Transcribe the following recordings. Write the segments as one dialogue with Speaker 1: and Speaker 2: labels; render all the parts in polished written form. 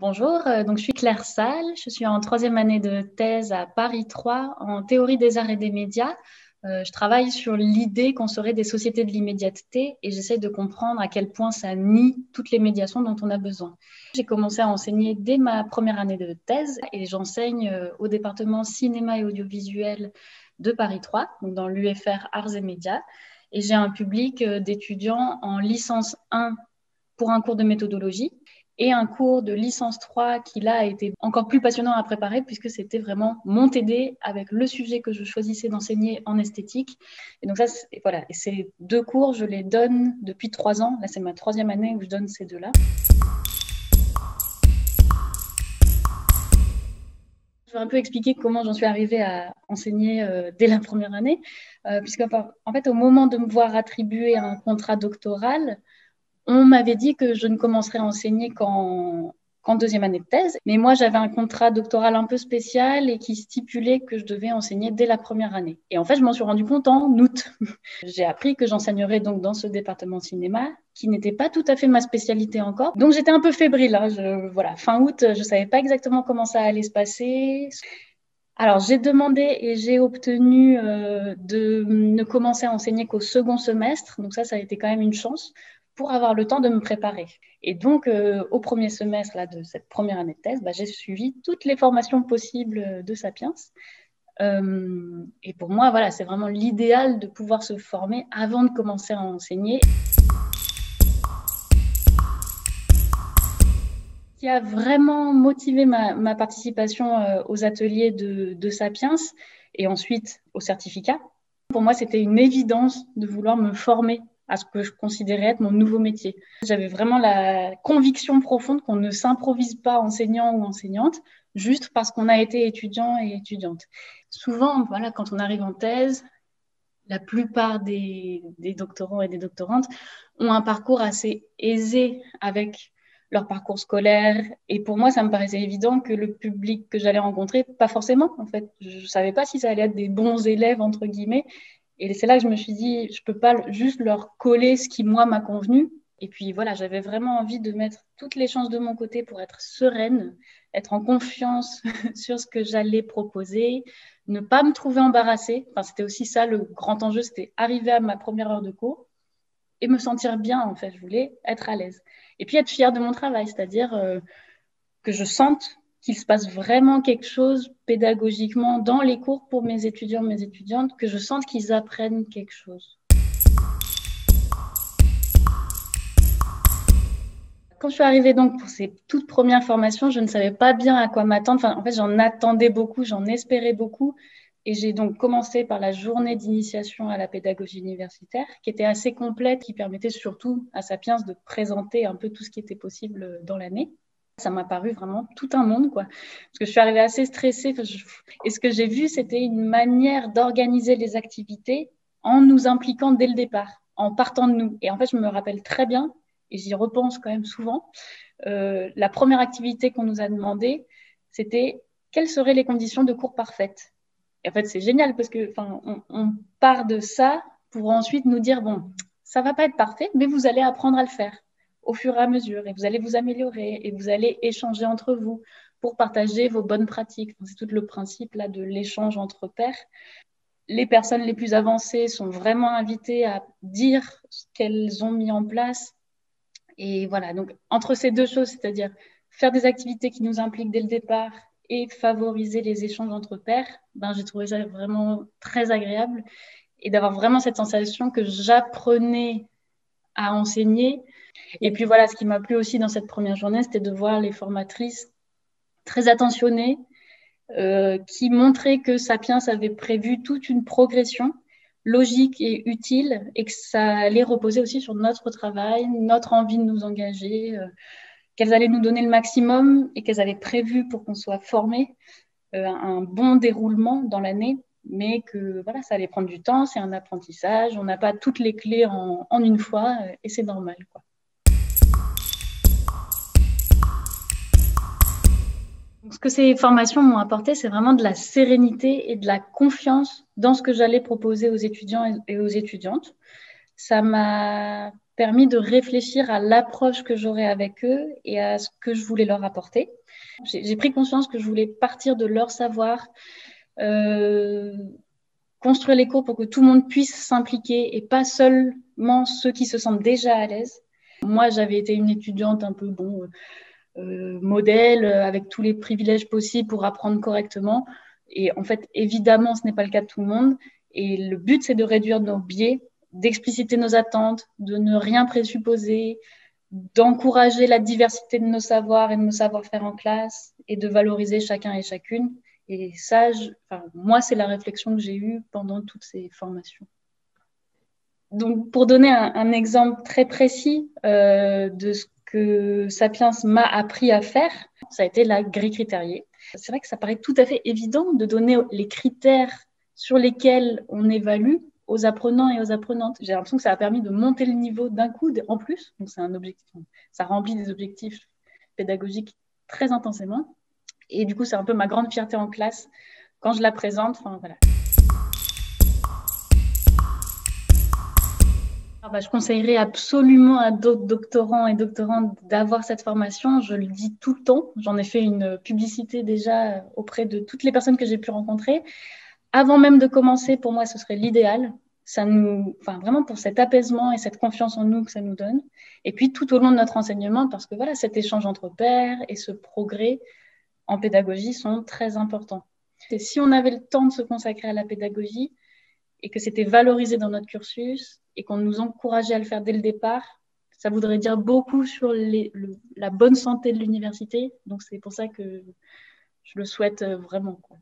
Speaker 1: Bonjour, donc je suis Claire Salle, je suis en troisième année de thèse à Paris 3 en théorie des arts et des médias. Je travaille sur l'idée qu'on serait des sociétés de l'immédiateté et j'essaie de comprendre à quel point ça nie toutes les médiations dont on a besoin. J'ai commencé à enseigner dès ma première année de thèse et j'enseigne au département cinéma et audiovisuel de Paris 3, donc dans l'UFR Arts et Médias. Et j'ai un public d'étudiants en licence 1 pour un cours de méthodologie et un cours de licence 3 qui là a été encore plus passionnant à préparer puisque c'était vraiment mon TD avec le sujet que je choisissais d'enseigner en esthétique. Et donc ça, voilà. Et ces deux cours, je les donne depuis 3 ans. Là, c'est ma troisième année où je donne ces deux-là. Je vais un peu expliquer comment j'en suis arrivée à enseigner dès la première année, puisque en fait, au moment de me voir attribuer un contrat doctoral, on m'avait dit que je ne commencerais à enseigner qu'en deuxième année de thèse. Mais moi, j'avais un contrat doctoral un peu spécial et qui stipulait que je devais enseigner dès la première année. Et en fait, je m'en suis rendu compte en août. J'ai appris que j'enseignerais donc dans ce département de cinéma, qui n'était pas tout à fait ma spécialité encore. Donc, j'étais un peu fébrile. Voilà, fin août, je ne savais pas exactement comment ça allait se passer. Alors, j'ai demandé et j'ai obtenu de ne commencer à enseigner qu'au second semestre. Donc ça a été quand même une chance pour avoir le temps de me préparer. Et donc, au premier semestre là, de cette première année de thèse, j'ai suivi toutes les formations possibles de Sapiens. Et pour moi, voilà, c'est vraiment l'idéal de pouvoir se former avant de commencer à enseigner. Ce qui a vraiment motivé ma participation aux ateliers de Sapiens et ensuite au certificat. Pour moi, c'était une évidence de vouloir me former à ce que je considérais être mon nouveau métier. J'avais vraiment la conviction profonde qu'on ne s'improvise pas enseignant ou enseignante juste parce qu'on a été étudiant et étudiante. Souvent, voilà, quand on arrive en thèse, la plupart des doctorants et des doctorantes ont un parcours assez aisé avec leur parcours scolaire. Et pour moi, ça me paraissait évident que le public que j'allais rencontrer, pas forcément, en fait. Je ne savais pas si ça allait être des bons élèves, entre guillemets. Et c'est là que je me suis dit, je ne peux pas juste leur coller ce qui, moi, m'a convenu. Et puis voilà, j'avais vraiment envie de mettre toutes les chances de mon côté pour être sereine, être en confiance sur ce que j'allais proposer, ne pas me trouver embarrassée. Enfin, c'était aussi ça le grand enjeu, c'était arriver à ma première heure de cours et me sentir bien, en fait. Je voulais être à l'aise. Et puis être fière de mon travail, c'est-à-dire que je sente qu'il se passe vraiment quelque chose pédagogiquement dans les cours pour mes étudiants, mes étudiantes, que je sente qu'ils apprennent quelque chose. Quand je suis arrivée donc pour ces toutes premières formations, je ne savais pas bien à quoi m'attendre. Enfin, en fait, j'en attendais beaucoup, j'en espérais beaucoup. Et j'ai donc commencé par la journée d'initiation à la pédagogie universitaire, qui était assez complète, qui permettait surtout à Sapiens de présenter un peu tout ce qui était possible dans l'année. Ça m'a paru vraiment tout un monde, quoi. Parce que je suis arrivée assez stressée. Et ce que j'ai vu, c'était une manière d'organiser les activités en nous impliquant dès le départ, en partant de nous. Et en fait, je me rappelle très bien, et j'y repense quand même souvent, la première activité qu'on nous a demandé, c'était quelles seraient les conditions de cours parfaites. Et en fait, c'est génial parce que, on part de ça pour ensuite nous dire, bon, ça va pas être parfait, mais vous allez apprendre à le faire au fur et à mesure et vous allez vous améliorer et vous allez échanger entre vous pour partager vos bonnes pratiques. C'est tout le principe là de l'échange entre pairs. Les personnes les plus avancées sont vraiment invitées à dire ce qu'elles ont mis en place. Et voilà, donc entre ces deux choses, c'est-à-dire faire des activités qui nous impliquent dès le départ et favoriser les échanges entre pairs, j'ai trouvé ça vraiment très agréable et d'avoir vraiment cette sensation que j'apprenais à enseigner. Et puis voilà, ce qui m'a plu aussi dans cette première journée, c'était de voir les formatrices très attentionnées qui montraient que Sapiens avait prévu toute une progression logique et utile et que ça allait reposer aussi sur notre travail, notre envie de nous engager, qu'elles allaient nous donner le maximum et qu'elles avaient prévu pour qu'on soit formés un bon déroulement dans l'année, mais que voilà, ça allait prendre du temps, c'est un apprentissage, on n'a pas toutes les clés en une fois et c'est normal, quoi. Ce que ces formations m'ont apporté, c'est vraiment de la sérénité et de la confiance dans ce que j'allais proposer aux étudiants et aux étudiantes. Ça m'a permis de réfléchir à l'approche que j'aurais avec eux et à ce que je voulais leur apporter. J'ai pris conscience que je voulais partir de leur savoir, construire les cours pour que tout le monde puisse s'impliquer et pas seulement ceux qui se sentent déjà à l'aise. Moi, j'avais été une étudiante un peu modèle, avec tous les privilèges possibles pour apprendre correctement. Et en fait, évidemment, ce n'est pas le cas de tout le monde. Et le but, c'est de réduire nos biais, d'expliciter nos attentes, de ne rien présupposer, d'encourager la diversité de nos savoirs et de nos savoir-faire en classe et de valoriser chacun et chacune. Et ça, moi, c'est la réflexion que j'ai eue pendant toutes ces formations. Donc, pour donner un exemple très précis de ce que Sapiens m'a appris à faire, ça a été la grille critériée. C'est vrai que ça paraît tout à fait évident de donner les critères sur lesquels on évalue aux apprenants et aux apprenantes. J'ai l'impression que ça a permis de monter le niveau d'un coup en plus. Donc, c'est un objectif. Ça remplit des objectifs pédagogiques très intensément. Et du coup, c'est un peu ma grande fierté en classe quand je la présente. Enfin, voilà. Je conseillerais absolument à d'autres doctorants et doctorantes d'avoir cette formation. Je le dis tout le temps. J'en ai fait une publicité déjà auprès de toutes les personnes que j'ai pu rencontrer. Avant même de commencer, pour moi, ce serait l'idéal. Vraiment pour cet apaisement et cette confiance en nous que ça nous donne. Et puis tout au long de notre enseignement, parce que voilà, cet échange entre pairs et ce progrès en pédagogie sont très importants. Et si on avait le temps de se consacrer à la pédagogie et que c'était valorisé dans notre cursus et qu'on nous encourageait à le faire dès le départ, ça voudrait dire beaucoup sur la bonne santé de l'université. Donc c'est pour ça que je le souhaite vraiment, quoi.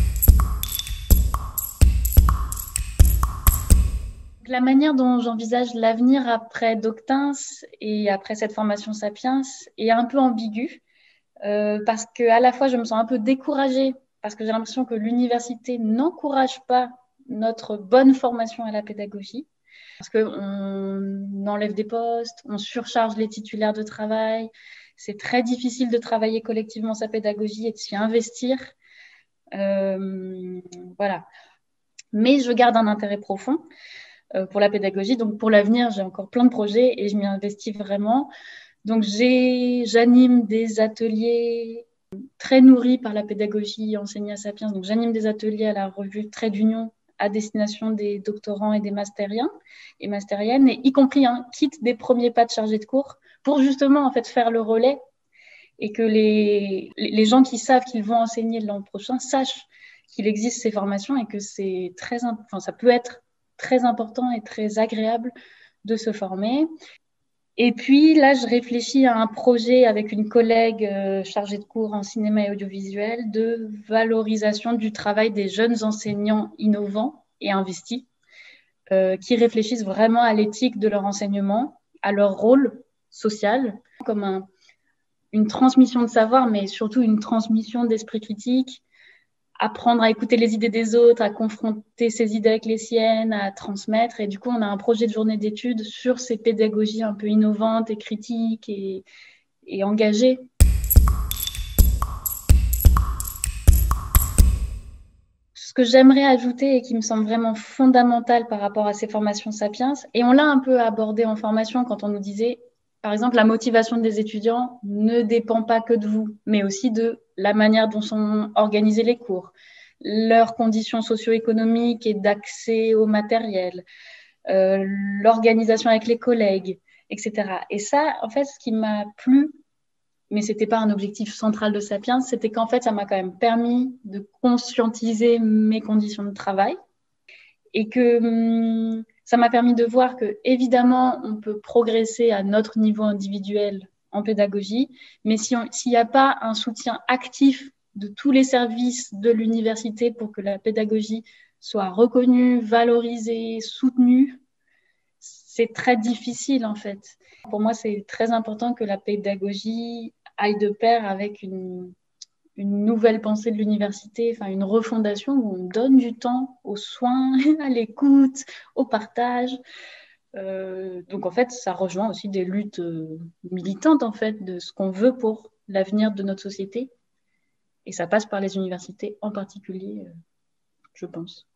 Speaker 1: La manière dont j'envisage l'avenir après Doctins et après cette formation Sapiens est un peu ambiguë parce qu'à la fois je me sens un peu découragée parce que j'ai l'impression que l'université n'encourage pas notre bonne formation à la pédagogie parce qu'on enlève des postes, on surcharge les titulaires de travail, c'est très difficile de travailler collectivement sa pédagogie et de s'y investir. Voilà. Mais je garde un intérêt profond pour la pédagogie. Donc, pour l'avenir, j'ai encore plein de projets et je m'y investis vraiment. Donc, j'anime des ateliers très nourris par la pédagogie enseignée à Sapiens. Donc, j'anime des ateliers à la revue Trait d'Union à destination des doctorants et des mastériens et mastériennes, et y compris quitte des premiers pas de chargé de cours pour justement en fait faire le relais et que les gens qui savent qu'ils vont enseigner l'an prochain sachent qu'il existe ces formations et que ça peut être très important et très agréable de se former. Et puis là, je réfléchis à un projet avec une collègue chargée de cours en cinéma et audiovisuel de valorisation du travail des jeunes enseignants innovants et investis qui réfléchissent vraiment à l'éthique de leur enseignement, à leur rôle social, comme une transmission de savoir, mais surtout une transmission d'esprit critique, apprendre à écouter les idées des autres, à confronter ses idées avec les siennes, à transmettre. Et du coup, on a un projet de journée d'études sur ces pédagogies un peu innovantes et critiques et engagées. Ce que j'aimerais ajouter et qui me semble vraiment fondamental par rapport à ces formations Sapiens, et on l'a un peu abordé en formation quand on nous disait, par exemple, la motivation des étudiants ne dépend pas que de vous, mais aussi de la manière dont sont organisés les cours, leurs conditions socio-économiques et d'accès au matériel, l'organisation avec les collègues, etc. Et ça, en fait, ce qui m'a plu, mais ce n'était pas un objectif central de Sapiens, c'était qu'en fait, ça m'a quand même permis de conscientiser mes conditions de travail et que ça m'a permis de voir que, évidemment, on peut progresser à notre niveau individuel en pédagogie, mais s'il n'y a pas un soutien actif de tous les services de l'université pour que la pédagogie soit reconnue, valorisée, soutenue, c'est très difficile en fait. Pour moi, c'est très important que la pédagogie aille de pair avec une nouvelle pensée de l'université, enfin une refondation où on donne du temps aux soins, à l'écoute, au partage. Donc en fait, ça rejoint aussi des luttes militantes en fait de ce qu'on veut pour l'avenir de notre société. Et ça passe par les universités en particulier, je pense.